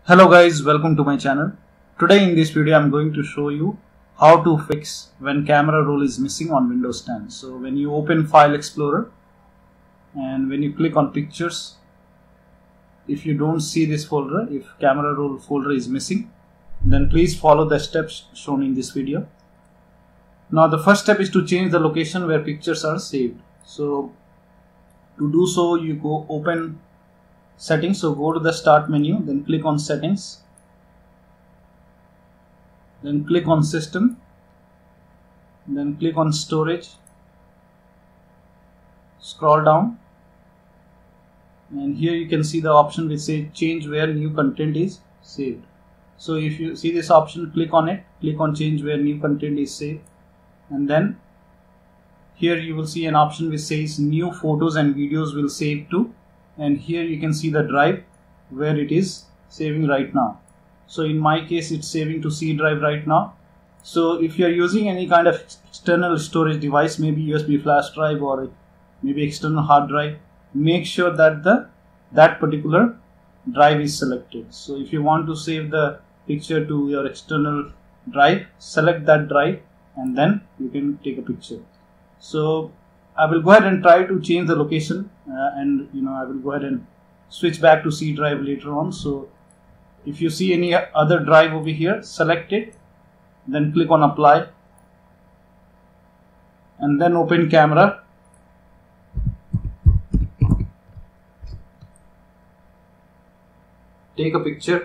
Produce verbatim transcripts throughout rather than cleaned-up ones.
Hello guys, welcome to my channel. Today in this video I'm going to show you how to fix when camera roll is missing on Windows ten. So when you open File Explorer and when you click on Pictures, if you don't see this folder, if camera roll folder is missing, then please follow the steps shown in this video. Now the first step is to change the location where pictures are saved. So to do so, you go open Settings, so go to the Start menu, then click on Settings, then click on System, then click on Storage, scroll down, and here you can see the option which says Change where new content is saved. So if you see this option, click on it, click on Change where new content is saved, and then here you will see an option which says New photos and videos will save to. And here you can see the drive where it is saving right now. So in my case it's saving to C drive right now. So if you are using any kind of external storage device, maybe U S B flash drive or maybe external hard drive, make sure that the that particular drive is selected. So if you want to save the picture to your external drive, select that drive and then you can take a picture. So I will go ahead and try to change the location uh, and you know I will go ahead and switch back to C drive later on. So if you see any other drive over here, select it, then click on Apply and then open Camera. Take a picture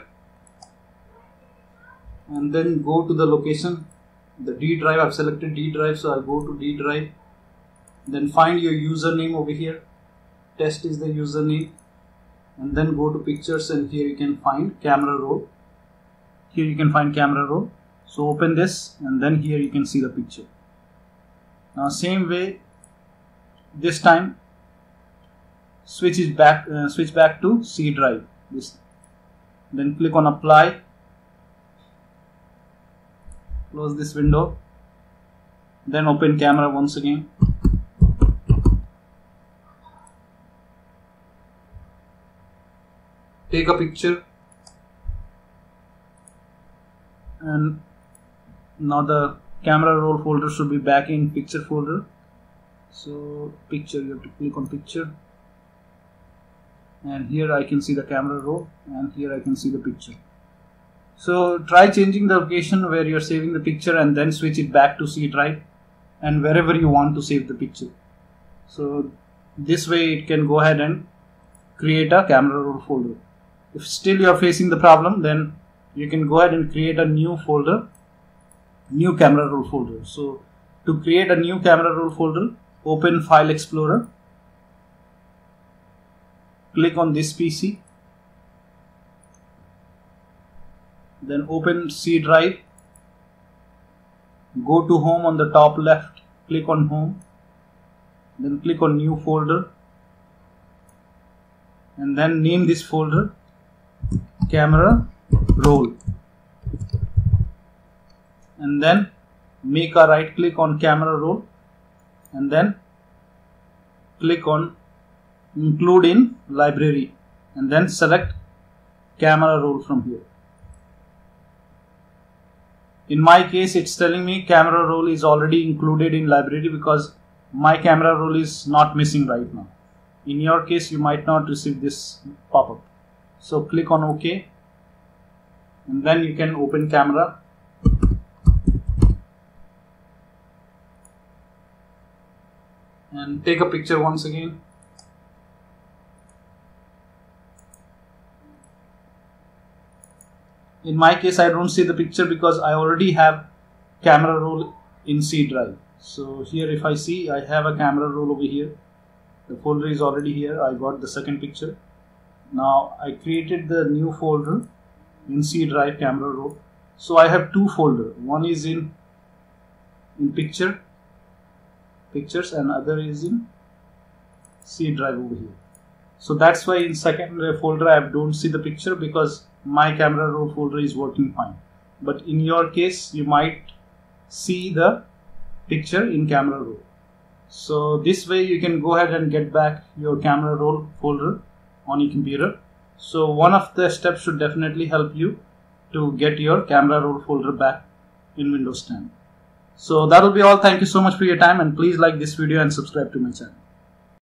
and then go to the location. The D drive, I've selected D drive, so I'll go to D drive. Then find your username over here, test is the username, and then go to pictures and here you can find camera roll. Here you can find camera roll. So open this and then here you can see the picture. Now same way, this time switch it back, uh, switch back to C drive. This, then click on Apply, close this window, then open camera once again. Take a picture and now the camera roll folder should be back in picture folder. So picture, you have to click on picture and here I can see the camera roll and here I can see the picture. So try changing the location where you are saving the picture and then switch it back to C drive and wherever you want to save the picture. So this way it can go ahead and create a camera roll folder. If still you are facing the problem, then you can go ahead and create a new folder, new camera roll folder. So to create a new camera roll folder, open File Explorer, click on this P C, then open C drive, go to Home on the top left, click on Home, then click on New Folder, and then name this folder Camera Roll, and then make a right click on Camera Roll and then click on Include in Library and then select Camera Roll from here. In my case it's telling me Camera Roll is already included in library because my camera roll is not missing right now. In your case you might not receive this pop-up. So click on OK and then you can open camera and take a picture once again. In my case I don't see the picture because I already have camera roll in C drive. So here if I see, I have a camera roll over here. The folder is already here. I got the second picture. Now I created the new folder in C drive, camera roll. So I have two folders. One is in in picture pictures and other is in C drive over here. So that's why in second folder I don't see the picture because my camera roll folder is working fine. But in your case you might see the picture in camera roll. So this way you can go ahead and get back your camera roll folder on your computer So one of the steps should definitely help you to get your camera roll folder back in Windows ten. So that will be all. Thank you so much for your time, and please like this video and subscribe to my channel.